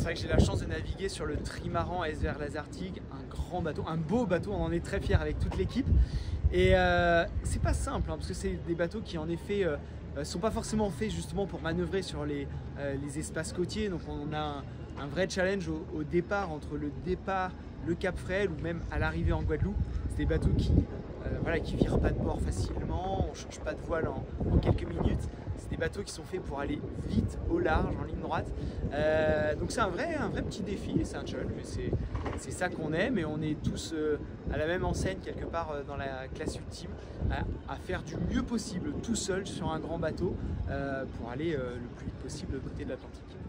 vrai que j'ai la chance de naviguer sur le trimaran SVR Lazartigue, un grand bateau, un beau bateau, on en est très fiers avec toute l'équipe. Et c'est pas simple, hein, parce que c'est des bateaux qui en effet sont pas forcément faits justement pour manœuvrer sur les espaces côtiers. Donc on a un vrai challenge au départ, entre le départ, le Cap Fréhel ou même à l'arrivée en Guadeloupe. C'est des bateaux qui voilà, qui virent pas de bord facilement, on change pas de voile en quelques minutes. C'est des bateaux qui sont faits pour aller vite au large, en ligne droite. Donc c'est un vrai petit défi et c'est un challenge. C'est ça qu'on aime et on est tous à la même enseigne quelque part dans la classe ultime, à faire du mieux possible tout seul sur un grand bateau pour aller le plus vite possible côté de l'Atlantique.